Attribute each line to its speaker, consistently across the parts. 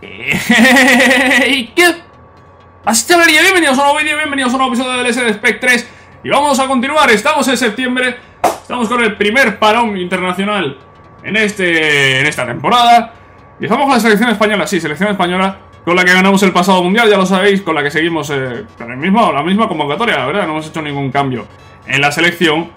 Speaker 1: ¿Qué? Hasta la bienvenidos a un nuevo vídeo, bienvenidos a un nuevo episodio del LS de Spec 3. Y vamos a continuar, estamos en septiembre. Estamos con el primer parón internacional en esta temporada. Y estamos con la selección española, sí, selección española, con la que ganamos el pasado mundial, ya lo sabéis, con la que seguimos con la misma convocatoria, la verdad, no hemos hecho ningún cambio en la selección.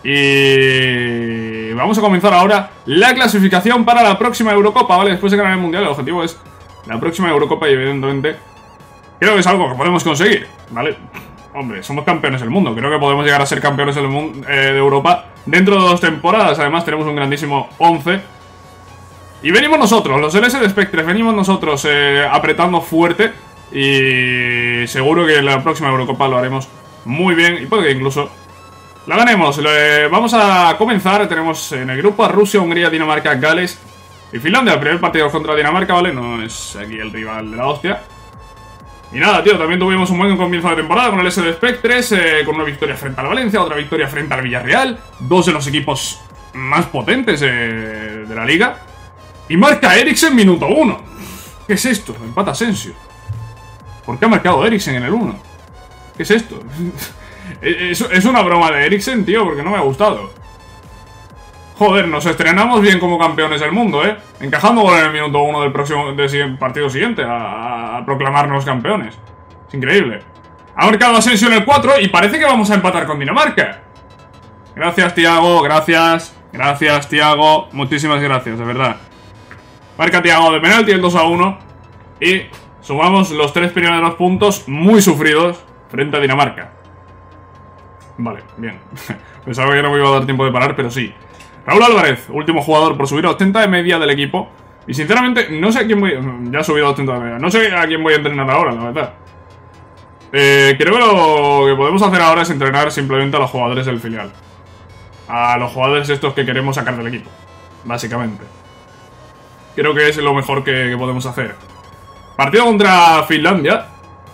Speaker 1: Y vamos a comenzar ahora la clasificación para la próxima Eurocopa, ¿vale? Después de ganar el mundial, el objetivo es la próxima Eurocopa y evidentemente creo que es algo que podemos conseguir, ¿vale? Hombre, somos campeones del mundo, creo que podemos llegar a ser campeones del mundo, de Europa dentro de 2 temporadas. Además tenemos un grandísimo 11. Y venimos nosotros, los LS de Spec 3, venimos nosotros apretando fuerte. Y seguro que en la próxima Eurocopa lo haremos muy bien. Y puede que incluso la ganemos. Vamos a comenzar, tenemos en el grupo a Rusia, Hungría, Dinamarca, Gales y Finlandia. El primer partido contra Dinamarca, ¿vale? No es aquí el rival de la hostia. Y nada, tío, también tuvimos un buen comienzo de temporada con el S de Spec 3, con una victoria frente al Valencia, otra victoria frente al Villarreal, 2 de los equipos más potentes de la liga. Y marca Eriksen minuto 1. ¿Qué es esto? Empata Asensio. ¿Por qué ha marcado Eriksen en el 1? ¿Qué es esto? Es una broma de Eriksen, tío, porque no me ha gustado. Joder, nos estrenamos bien como campeones del mundo, encajando gol en el minuto 1 del partido siguiente a proclamarnos campeones. Es increíble. Ha marcado Asensio en el 4 y parece que vamos a empatar con Dinamarca. Gracias, Thiago, gracias. Gracias, Thiago. Muchísimas gracias, de verdad. Marca Thiago de penalti, el 2-1. Y sumamos los 3 primeros puntos muy sufridos frente a Dinamarca. Vale, bien. Pensaba que no me iba a dar tiempo de parar, pero sí. Raúl Álvarez, último jugador por subir a 80 de media del equipo. Y sinceramente, no sé a quién voy... Ya ha subido a 80 de media. No sé a quién voy a entrenar ahora, la verdad. Creo que lo que podemos hacer ahora es entrenar simplemente a los jugadores del filial. A los jugadores estos que queremos sacar del equipo, básicamente. Creo que es lo mejor que podemos hacer. Partido contra Finlandia.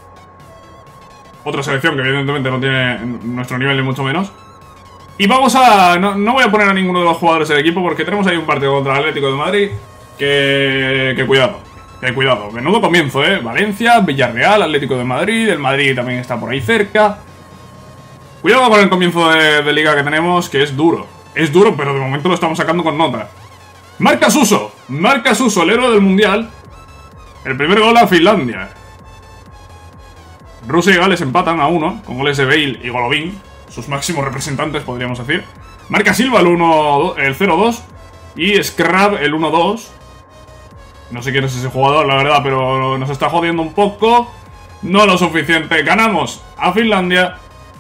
Speaker 1: Otra selección que evidentemente no tiene nuestro nivel ni mucho menos. Y vamos a... No voy a poner a ninguno de los jugadores del equipo porque tenemos ahí un partido contra el Atlético de Madrid que cuidado. Que cuidado. Menudo comienzo, Valencia, Villarreal, Atlético de Madrid. El Madrid también está por ahí cerca. Cuidado con el comienzo de liga que tenemos, que es duro. Es duro, pero de momento lo estamos sacando con nota. Marca Suso. Marca Suso, el héroe del mundial. El primer gol a Finlandia. Rusia y Gales empatan a 1, con goles de Bale y Golovin, sus máximos representantes, podríamos decir. Marca Silva el 0-2 y Scrab el 1-2. No sé quién es ese jugador, la verdad, pero nos está jodiendo un poco. No lo suficiente. Ganamos a Finlandia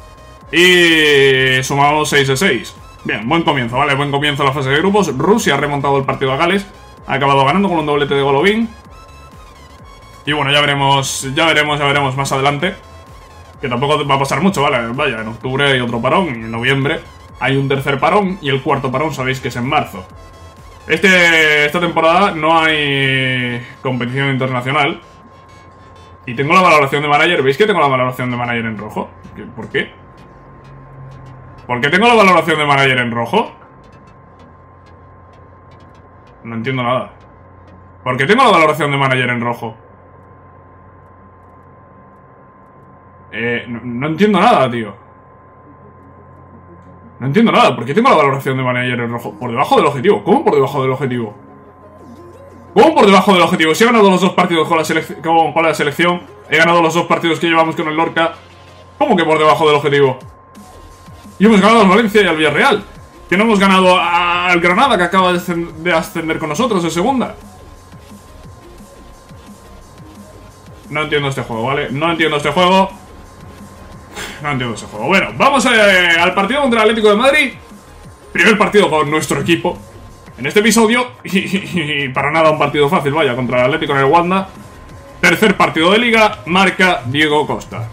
Speaker 1: y sumamos 6-6. Bien, buen comienzo, ¿vale? Buen comienzo en la fase de grupos. Rusia ha remontado el partido a Gales. Ha acabado ganando con un doblete de Golovin. Y bueno, ya veremos más adelante. Que tampoco va a pasar mucho, ¿vale? Vaya, en octubre hay otro parón y en noviembre hay un tercer parón y el cuarto parón sabéis que es en marzo. Esta temporada no hay competición internacional. Y tengo la valoración de manager. ¿Veis que tengo la valoración de manager en rojo? ¿Por qué? ¿Por qué tengo la valoración de manager en rojo? No entiendo nada. ¿Por qué tengo la valoración de manager en rojo? No entiendo nada, tío. No entiendo nada. ¿Por qué tengo la valoración de manager en rojo? Por debajo del objetivo. ¿Cómo por debajo del objetivo? ¿Cómo por debajo del objetivo? Si he ganado los 2 partidos con la selección. He ganado los 2 partidos que llevamos con el Lorca. ¿Cómo que por debajo del objetivo? Y hemos ganado al Valencia y al Villarreal. Que no hemos ganado al Granada, que acaba de ascender con nosotros de segunda. No entiendo este juego, ¿vale? No entiendo este juego. Bueno, vamos al partido contra el Atlético de Madrid. Primer partido con nuestro equipo en este episodio. Y para nada un partido fácil, vaya, contra el Atlético en el Wanda. Tercer partido de liga, marca Diego Costa.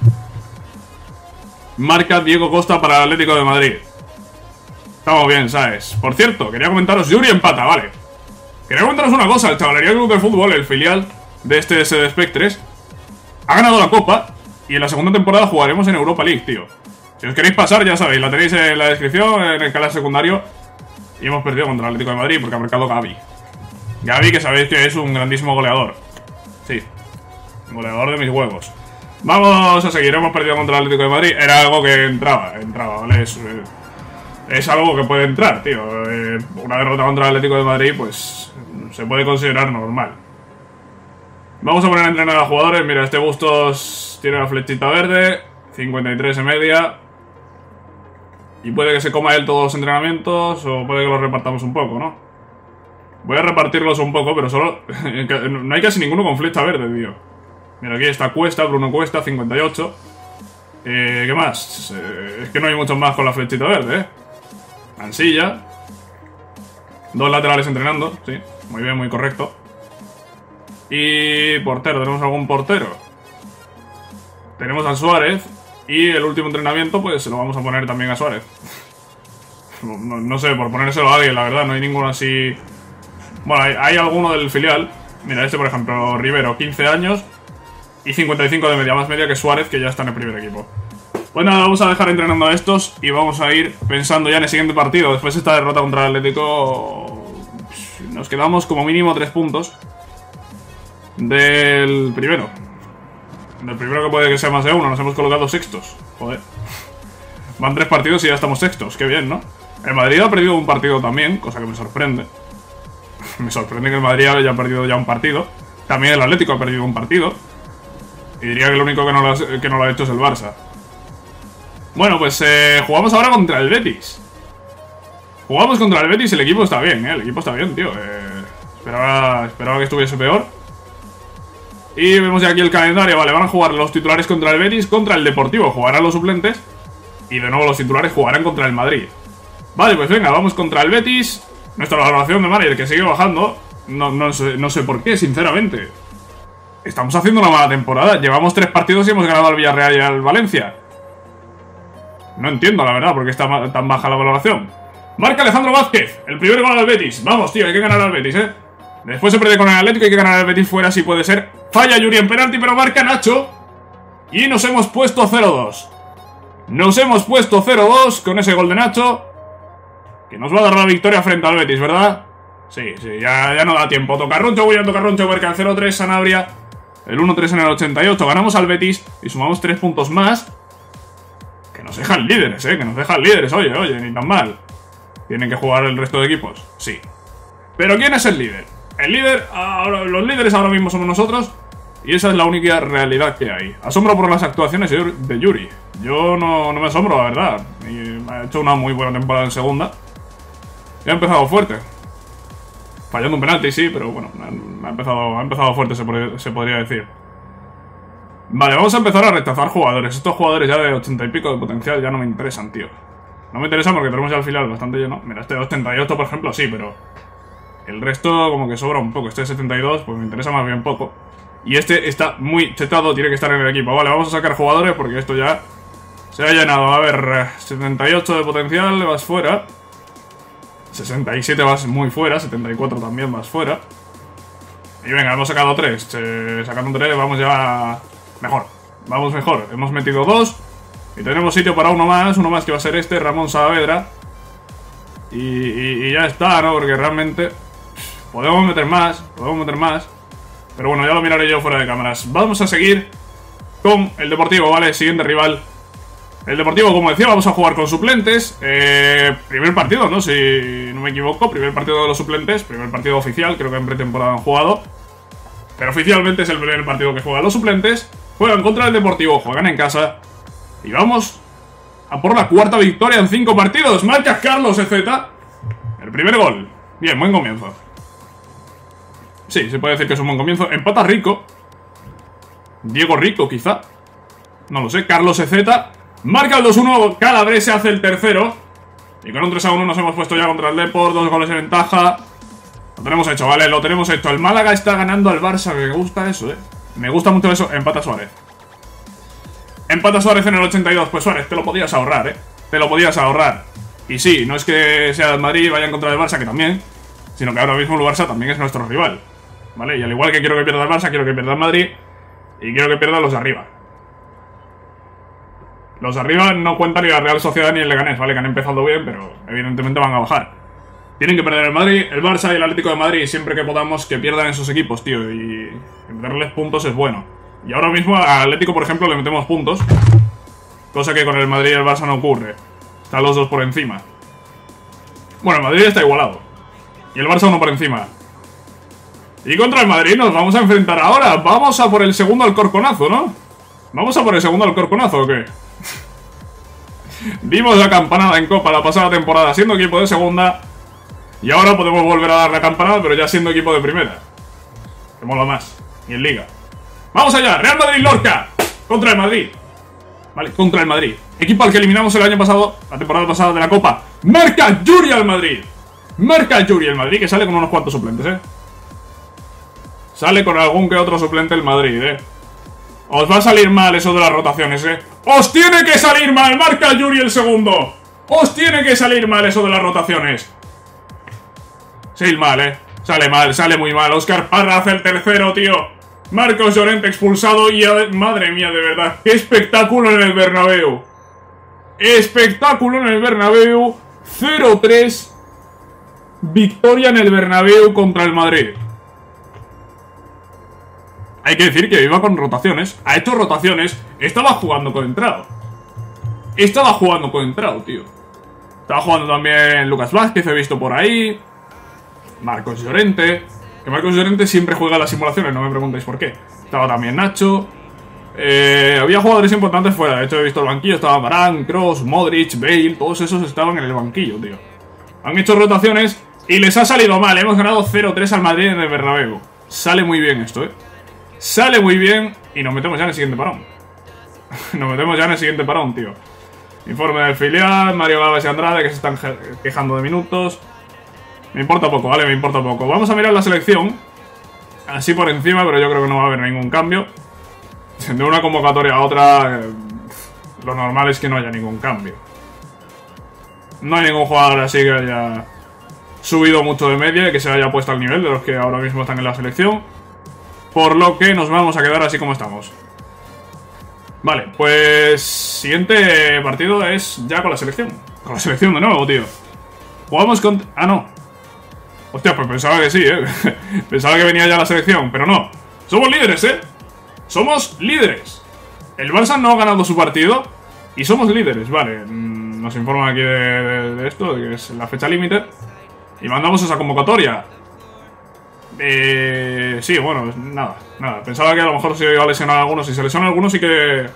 Speaker 1: Marca Diego Costa para el Atlético de Madrid. Estamos bien, ¿sabes? Por cierto, quería comentaros, Yuri empata, vale. Quería comentaros una cosa, el Chavalería Club de Fútbol, el filial de este SD Spec 3, ha ganado la Copa. Y en la segunda temporada jugaremos en Europa League, tío. Si os queréis pasar, ya sabéis, la tenéis en la descripción, en el canal secundario. Y hemos perdido contra el Atlético de Madrid porque ha marcado Gavi. Gavi, que sabéis que es un grandísimo goleador. Sí. Goleador de mis huevos. Vamos a seguir. Hemos perdido contra el Atlético de Madrid. Era algo que entraba, ¿vale? Es algo que puede entrar, tío. Una derrota contra el Atlético de Madrid, pues se puede considerar normal. Vamos a poner a entrenar a los jugadores. Mira, este Bustos tiene la flechita verde, 53 en media. Y puede que se coma él todos los entrenamientos, o puede que los repartamos un poco, ¿no? Voy a repartirlos un poco, pero solo... no hay casi ninguno con flecha verde, tío. Mira, aquí está Cuesta, Bruno Cuesta, 58. ¿Qué más? Es que no hay muchos más con la flechita verde, Mansilla. 2 laterales entrenando, sí. Muy bien, muy correcto. Y portero, ¿tenemos algún portero? Tenemos a Suárez. Y el último entrenamiento, pues se lo vamos a poner también a Suárez. No sé, por ponérselo a alguien, la verdad, no hay ninguno así... Bueno, hay alguno del filial. Mira, este por ejemplo, Rivero, 15 años. Y 55 de media, más media que Suárez, que ya está en el primer equipo. Pues nada, vamos a dejar entrenando a estos y vamos a ir pensando ya en el siguiente partido. Después de esta derrota contra el Atlético, nos quedamos como mínimo 3 puntos del primero. Del primero, que puede que sea más de uno. Nos hemos colocado sextos. Joder. Van 3 partidos y ya estamos sextos. Qué bien, ¿no? El Madrid ha perdido un partido también, cosa que me sorprende. Me sorprende que el Madrid haya perdido ya un partido. También el Atlético ha perdido un partido. Y diría que lo único que no lo ha hecho es el Barça. Bueno, pues jugamos ahora contra el Betis. Jugamos contra el Betis y el equipo está bien, El equipo está bien, tío. Esperaba que estuviese peor. Y vemos ya aquí el calendario. Vale, van a jugar los titulares contra el Betis, contra el Deportivo jugarán los suplentes. Y de nuevo los titulares jugarán contra el Madrid. Vale, pues venga, vamos contra el Betis. Nuestra valoración de manager que sigue bajando. No sé por qué, sinceramente. Estamos haciendo una mala temporada. Llevamos 3 partidos y hemos ganado al Villarreal y al Valencia. No entiendo, la verdad, por qué está tan baja la valoración. Marca Alejandro Vázquez, el primer gol al Betis. Vamos, tío, hay que ganar al Betis, Después se pierde con el Atlético, hay que ganar al Betis fuera si puede ser. Falla Yuri en penalti, pero marca Nacho. Y nos hemos puesto 0-2. Nos hemos puesto 0-2 con ese gol de Nacho, que nos va a dar la victoria frente al Betis, ¿verdad? Sí, ya no da tiempo. Tocarroncho, William Tocarroncho, marca el 0-3, Sanabria. El 1-3 en el 88. Ganamos al Betis y sumamos 3 puntos más. Que nos dejan líderes, que nos dejan líderes. Oye, ni tan mal. ¿Tienen que jugar el resto de equipos? Sí. ¿Pero quién es el líder? El líder, los líderes ahora mismo somos nosotros. Y esa es la única realidad que hay. Asombro por las actuaciones de Yuri. Yo no me asombro, la verdad. Y ha hecho una muy buena temporada en segunda. Y ha empezado fuerte. Fallando un penalti, sí, pero bueno, ha empezado fuerte, se podría decir. Vale, vamos a empezar a rechazar jugadores. Estos jugadores ya de 80 y pico de potencial ya no me interesan, tío. No me interesan porque tenemos ya el filial bastante lleno. Mira, este de 88, por ejemplo, sí, pero el resto como que sobra un poco. Este de 72, pues me interesa más bien poco. Y este está muy chetado, tiene que estar en el equipo. Vale, vamos a sacar jugadores porque esto ya se ha llenado. A ver, 78 de potencial, vas fuera. 67 vas muy fuera, 74 también vas fuera. Y venga, hemos sacado 3. Sacando 3 vamos ya mejor. Vamos mejor. Hemos metido 2. Y tenemos sitio para uno más que va a ser este, Ramón Saavedra. Y ya está, ¿no? Porque realmente podemos meter más. Pero bueno, ya lo miraré yo fuera de cámaras. Vamos a seguir con el Deportivo, ¿vale? Siguiente rival. El Deportivo, como decía, vamos a jugar con suplentes. Primer partido, ¿no? Si no me equivoco, primer partido de los suplentes. Primer partido oficial, creo que en pretemporada han jugado. Pero oficialmente es el primer partido que juegan los suplentes. Juegan contra el Deportivo, juegan en casa. Y vamos a por la 4ª victoria en 5 partidos. Marca Carlos Ezeta. El primer gol. Bien, buen comienzo. Sí, se puede decir que es un buen comienzo. Empata Rico. Diego Rico, quizá. No lo sé. Carlos Ezeta. Marca el 2-1. Calabrese hace el tercero. Y con un 3-1 nos hemos puesto ya contra el Depor. 2 goles de ventaja. Lo tenemos hecho, ¿vale? Lo tenemos hecho. El Málaga está ganando al Barça. Me gusta eso, Me gusta mucho eso. Empata Suárez. Empata Suárez en el 82. Pues Suárez, te lo podías ahorrar, Te lo podías ahorrar. Y sí, no es que sea el Madrid y vaya en contra del Barça, que también. Sino que ahora mismo el Barça también es nuestro rival. ¿Vale? Y al igual que quiero que pierda el Barça, quiero que pierda el Madrid. Y quiero que pierdan los de arriba. Los de arriba no cuentan ni la Real Sociedad ni el Leganés, ¿vale? Que han empezado bien, pero evidentemente van a bajar. Tienen que perder el Madrid, el Barça y el Atlético de Madrid. Siempre que podamos que pierdan esos equipos, tío. Y meterles puntos es bueno. Y ahora mismo al Atlético, por ejemplo, le metemos puntos. Cosa que con el Madrid y el Barça no ocurre. Están los dos por encima. Bueno, el Madrid está igualado. Y el Barça uno por encima. Y contra el Madrid nos vamos a enfrentar ahora. Vamos a por el segundo alcorconazo, ¿no? ¿Vamos a por el segundo alcorconazo o qué? Dimos la campanada en Copa la pasada temporada siendo equipo de segunda. Y ahora podemos volver a dar la campanada, pero ya siendo equipo de primera. Que mola más. Y en Liga. ¡Vamos allá! ¡Real Madrid-Lorca! Contra el Madrid. Vale, contra el Madrid. Equipo al que eliminamos el año pasado, la temporada pasada de la Copa. ¡Marca Yuri al Madrid! Marca Yuri el Madrid, que sale con unos cuantos suplentes, Sale con algún que otro suplente el Madrid, Os va a salir mal eso de las rotaciones, ¡Os tiene que salir mal! ¡Marca Yuri el segundo! ¡Os tiene que salir mal eso de las rotaciones! Sí, mal, Sale mal, sale muy mal. Óscar Parra hace el tercero, tío. Marcos Llorente expulsado y... Madre mía, de verdad. ¡Qué espectáculo en el Bernabéu! Espectáculo en el Bernabéu. 0-3. Victoria en el Bernabéu contra el Madrid. Hay que decir que iba con rotaciones. Ha hecho rotaciones. Estaba jugando con entrado. Estaba jugando con entrado, tío. Estaba jugando también Lucas Vázquez, he visto por ahí. Marcos Llorente. Que Marcos Llorente siempre juega las simulaciones, no me preguntéis por qué. Estaba también Nacho. Había jugadores importantes fuera. De hecho he visto el banquillo. Estaba Varane, Kroos, Modric, Bale. Todos esos estaban en el banquillo, tío. Han hecho rotaciones y les ha salido mal. Hemos ganado 0-3 al Madrid en el Bernabéu. Sale muy bien esto, Sale muy bien. Y nos metemos ya en el siguiente parón. Nos metemos ya en el siguiente parón, tío. Informe del filial. Mario Gávez y Andrade que se están quejando de minutos. Me importa poco, ¿vale? Me importa poco. Vamos a mirar la selección. Así por encima, pero yo creo que no va a haber ningún cambio. De una convocatoria a otra, lo normal es que no haya ningún cambio. No hay ningún jugador así que haya subido mucho de media y que se haya puesto al nivel de los que ahora mismo están en la selección. Por lo que nos vamos a quedar así como estamos. Vale, pues... Siguiente partido es ya con la selección. Con la selección de nuevo, tío. Jugamos con... Ah, no. Hostia, pues pensaba que sí, Pensaba que venía ya la selección, pero no. Somos líderes, Somos líderes. El Barça no ha ganado su partido y somos líderes, vale. Nos informan aquí de esto, de que es la fecha límite. Y mandamos esa convocatoria. Sí, bueno, nada. Pensaba que a lo mejor se iba a lesionar a algunos. Si se lesiona a algunos sí que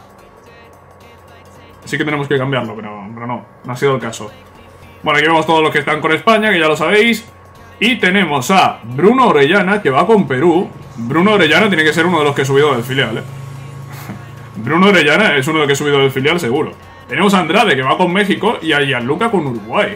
Speaker 1: tenemos que cambiarlo, pero no ha sido el caso. Bueno, aquí vemos todos los que están con España, que ya lo sabéis. Y tenemos a Bruno Orellana, que va con Perú. Bruno Orellana tiene que ser uno de los que ha subido del filial, Bruno Orellana es uno de los que ha subido del filial, seguro. Tenemos a Andrade, que va con México. Y a Gianluca con Uruguay.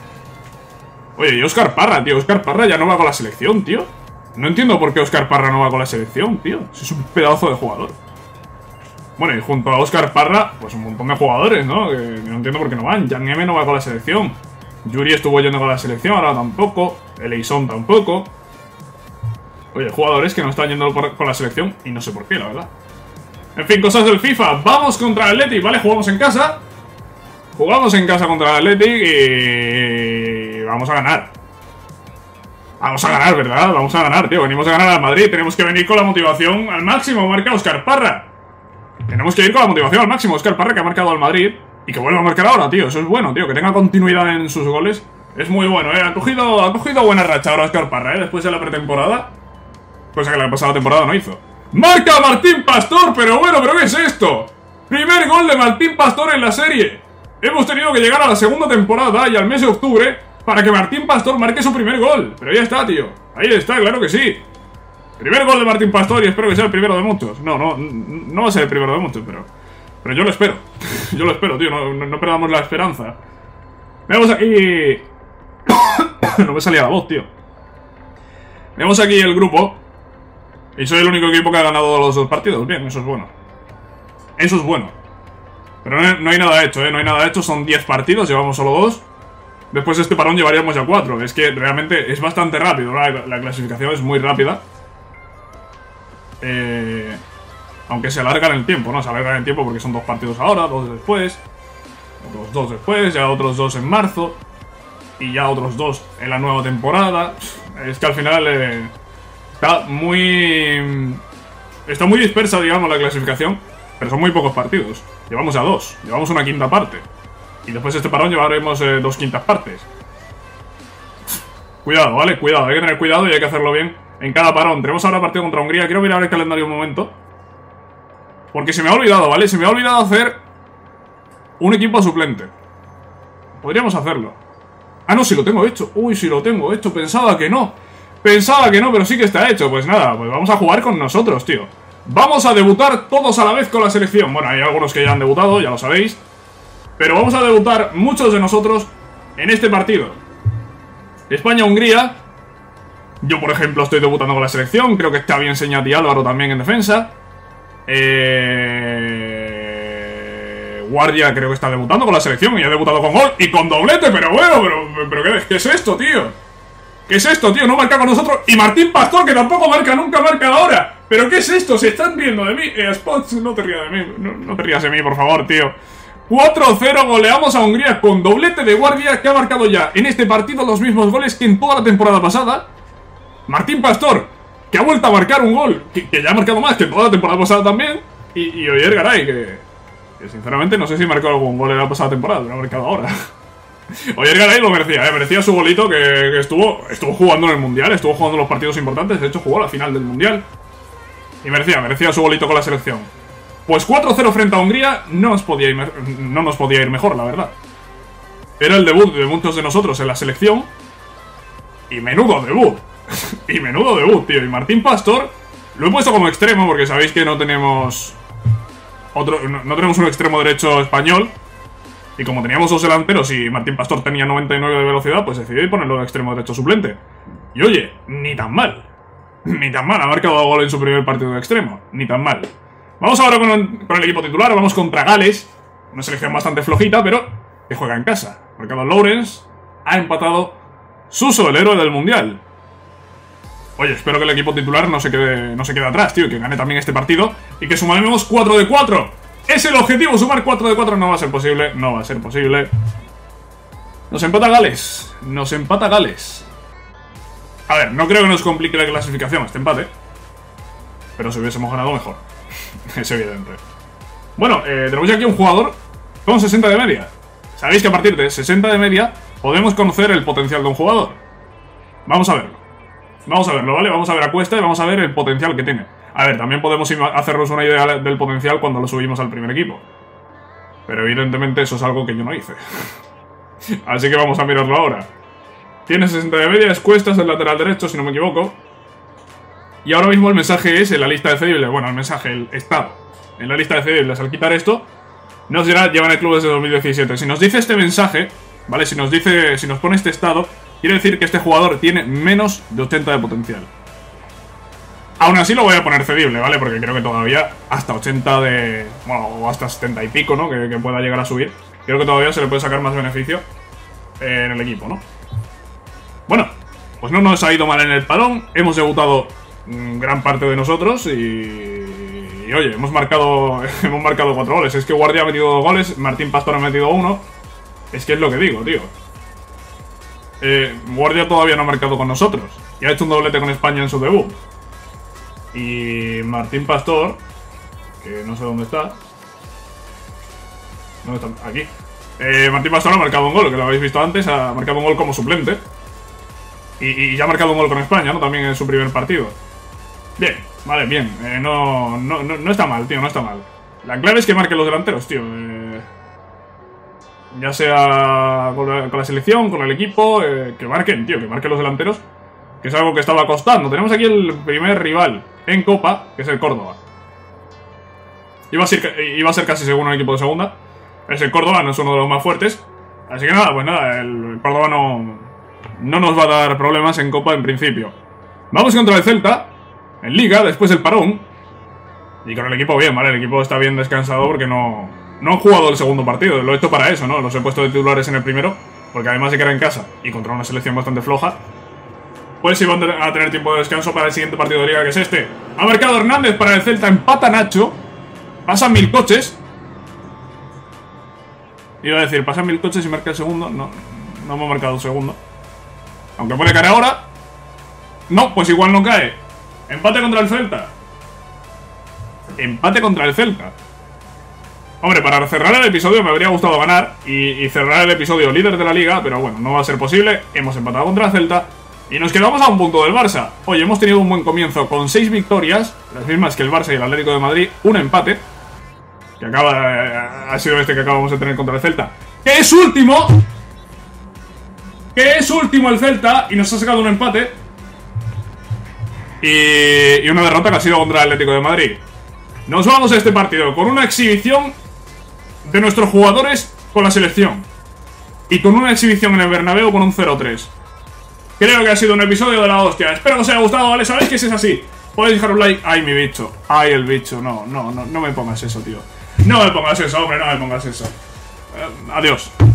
Speaker 1: Oye, y Óscar Parra, tío. Óscar Parra ya no va con la selección, tío. No entiendo por qué Óscar Parra no va con la selección, tío. Es un pedazo de jugador. Bueno, y junto a Óscar Parra, pues un montón de jugadores, ¿no? Que no entiendo por qué no van. Jan M no va con la selección. Yuri estuvo yendo con la selección, ahora tampoco. Eleison tampoco. Oye, jugadores que no están yendo con la selección y no sé por qué, la verdad. En fin, cosas del FIFA. Vamos contra el Athletic, ¿vale? Jugamos en casa. Jugamos en casa contra el Athletic y... vamos a ganar. Vamos a ganar, ¿verdad? Vamos a ganar, tío. Venimos a ganar al Madrid. Tenemos que venir con la motivación al máximo. Marca Óscar Parra. Tenemos que ir con la motivación al máximo. Óscar Parra, que ha marcado al Madrid. Y que vuelva a marcar ahora, tío. Eso es bueno, tío. Que tenga continuidad en sus goles. Es muy bueno, Ha cogido buena racha ahora Óscar Parra, Después de la pretemporada. Cosa que la pasada temporada no hizo. ¡Marca Martín Pastor! Pero bueno, ¿pero qué es esto? Primer gol de Martín Pastor en la serie. Hemos tenido que llegar a la segunda temporada y al mes de octubre para que Martín Pastor marque su primer gol. Pero ya está, tío. Ahí está, claro que sí. Primer gol de Martín Pastor y espero que sea el primero de muchos. No va a ser el primero de muchos, pero yo lo espero. Yo lo espero, tío. No perdamos la esperanza. Vemos aquí... no me salía la voz, tío. Vemos aquí el grupo. Y soy el único equipo que ha ganado los dos partidos. Bien, eso es bueno. Eso es bueno. Pero no hay nada hecho, No hay nada hecho. Son 10 partidos, llevamos solo 2. Después de este parón llevaríamos ya 4. Es que realmente es bastante rápido, ¿no? La clasificación es muy rápida. Aunque se alarga en el tiempo, ¿no? Se alarga en el tiempo porque son 2 partidos ahora, 2 después. Otros 2 después, ya otros 2 en marzo. y ya otros 2 en la nueva temporada. Es que al final está muy dispersa, digamos, la clasificación, pero son muy pocos partidos. Llevamos a 2, llevamos una quinta parte. Y después de este parón llevaremos 2 quintas partes. Cuidado, ¿vale? Cuidado, hay que tener cuidado y hay que hacerlo bien en cada parón. Tenemos ahora partido contra Hungría. Quiero mirar el calendario un momento, porque se me ha olvidado, ¿vale? Se me ha olvidado hacer un equipo suplente. Podríamos hacerlo. Ah, no, si lo tengo hecho. Uy, si lo tengo hecho. Pensaba que no, pero sí que está hecho. Pues nada, pues vamos a jugar con nosotros, tío. Vamos a debutar todos a la vez con la selección. Bueno, hay algunos que ya han debutado, ya lo sabéis, pero vamos a debutar muchos de nosotros en este partido. España-Hungría. Yo, por ejemplo, estoy debutando con la selección. Creo que está bien Señat y Álvaro también en defensa. Guardia creo que está debutando con la selección y ha debutado con gol y con doblete, pero bueno, pero ¿qué es esto, tío? ¿Qué es esto, tío? No marca con nosotros. Y Martín Pastor, que tampoco marca, nunca marca ahora. ¿Pero qué es esto? Se están riendo de mí. Spots, no te rías de mí. No te rías de mí, por favor, tío. 4-0, goleamos a Hungría con doblete de Guardia, que ha marcado ya en este partido los mismos goles que en toda la temporada pasada. Martín Pastor, que ha vuelto a marcar un gol, que ya ha marcado más que en toda la temporada pasada también. Y Oyer Garay, que sinceramente no sé si marcó algún gol en la pasada temporada, lo ha marcado ahora. Oyer Garay lo merecía, merecía su golito, que estuvo jugando en el Mundial, estuvo jugando los partidos importantes, de hecho jugó la final del Mundial. Y merecía su golito con la selección. Pues 4-0 frente a Hungría, no nos podía ir mejor, la verdad. Era el debut de muchos de nosotros en la selección. Y menudo debut. Y menudo debut, tío. Y Martín Pastor lo he puesto como extremo porque sabéis que no tenemos no tenemos un extremo derecho español. Y como teníamos 2 delanteros y Martín Pastor tenía 99 de velocidad, pues decidí ponerlo de extremo derecho suplente. Y oye, ni tan mal. Ni tan mal, ha marcado gol en su primer partido de extremo. Ni tan mal. Vamos ahora con el equipo titular, vamos contra Gales. Una selección bastante flojita, pero que juega en casa. Marcado Lawrence, ha empatado Suso, el héroe del Mundial. Oye, espero que el equipo titular no se quede atrás, tío, y que gane también este partido y que sumaremos 4 de 4. Es el objetivo, sumar 4 de 4. No va a ser posible, no va a ser posible. Nos empata Gales, A ver, no creo que nos complique la clasificación este empate, pero si hubiésemos ganado mejor. Es evidente. Bueno, tenemos aquí un jugador con 60 de media. Sabéis que a partir de 60 de media podemos conocer el potencial de un jugador. Vamos a verlo. Vamos a verlo, ¿vale? Vamos a ver a cuesta y vamos a ver el potencial que tiene. A ver, también podemos hacernos una idea del potencial cuando lo subimos al primer equipo. Pero evidentemente eso es algo que yo no hice. Así que vamos a mirarlo ahora. Tiene 60 de media, es Cuestas el lateral derecho, si no me equivoco. Y ahora mismo el mensaje es en la lista de cedibles. Bueno, el mensaje, el estado en la lista de cedibles. Al quitar esto, nos dirá lleva en el club desde 2017. Si nos dice este mensaje, ¿vale? Si nos pone este estado, quiere decir que este jugador tiene menos de 80 de potencial. Aún así lo voy a poner cedible, ¿vale? Porque creo que todavía hasta 80 de... Bueno, o hasta 70 y pico, ¿no? Que pueda llegar a subir. Creo que todavía se le puede sacar más beneficio en el equipo, ¿no? Bueno, pues no nos ha ido mal en el parón. Hemos debutado gran parte de nosotros y oye, hemos marcado 4 goles. Es que Guardia ha metido 2 goles, Martín Pastor ha metido 1. Es que es lo que digo, tío. Guardia todavía no ha marcado con nosotros y ha hecho un doblete con España en su debut. Y Martín Pastor, que no sé dónde está. ¿Dónde está? Aquí. Martín Pastor ha marcado un gol, que lo habéis visto antes, ha marcado un gol como suplente. Y ya ha marcado un gol con España, ¿no? También en su primer partido. Bien, vale, bien. No está mal, tío, no está mal. La clave es que marquen los delanteros, tío. Ya sea con la selección, con el equipo, que marquen, tío, que marquen los delanteros. Que es algo que estaba costando. Tenemos aquí el primer rival en Copa, que es el Córdoba. Iba a ser casi según un equipo de segunda. Es el Córdoba, no es uno de los más fuertes. Así que nada, pues nada, el Córdoba no nos va a dar problemas en Copa en principio. Vamos contra el Celta, en Liga, después del parón. Y con el equipo bien, ¿vale? El equipo está bien descansado porque no han jugado el segundo partido. Lo he hecho para eso, ¿no? Los he puesto de titulares en el primero, porque además de que era en casa y contra una selección bastante floja, pues iban a tener tiempo de descanso para el siguiente partido de Liga, que es este. Ha marcado Hernández para el Celta, empata Nacho. Pasan 1000 coches. Iba a decir, pasan 1000 coches y marca el segundo. No No hemos marcado un segundo. Aunque puede caer ahora. No, pues igual no cae. Empate contra el Celta. Empate contra el Celta. Hombre, para cerrar el episodio me habría gustado ganar y cerrar el episodio líder de la liga, pero bueno, no va a ser posible. Hemos empatado contra el Celta y nos quedamos a un punto del Barça. Oye, hemos tenido un buen comienzo con 6 victorias, las mismas que el Barça y el Atlético de Madrid, un empate, que ha sido este que acabamos de tener contra el Celta, que es último el Celta, y nos ha sacado un empate y una derrota que ha sido contra el Atlético de Madrid. Nos vamos a este partido con una exhibición de nuestros jugadores con la selección y con una exhibición en el Bernabéu con un 0-3. Creo que ha sido un episodio de la hostia. Espero que os haya gustado, ¿vale? Sabéis que si es así, podéis dejar un like. Ay, mi bicho. Ay, el bicho. No me pongas eso, tío. No me pongas eso, hombre, no me pongas eso. Adiós.